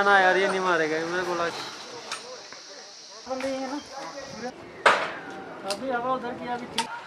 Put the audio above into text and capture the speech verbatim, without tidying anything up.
ना यार, ये नहीं मारेगा, मैंने बोला अभी हवा उधर की अभी ठीक।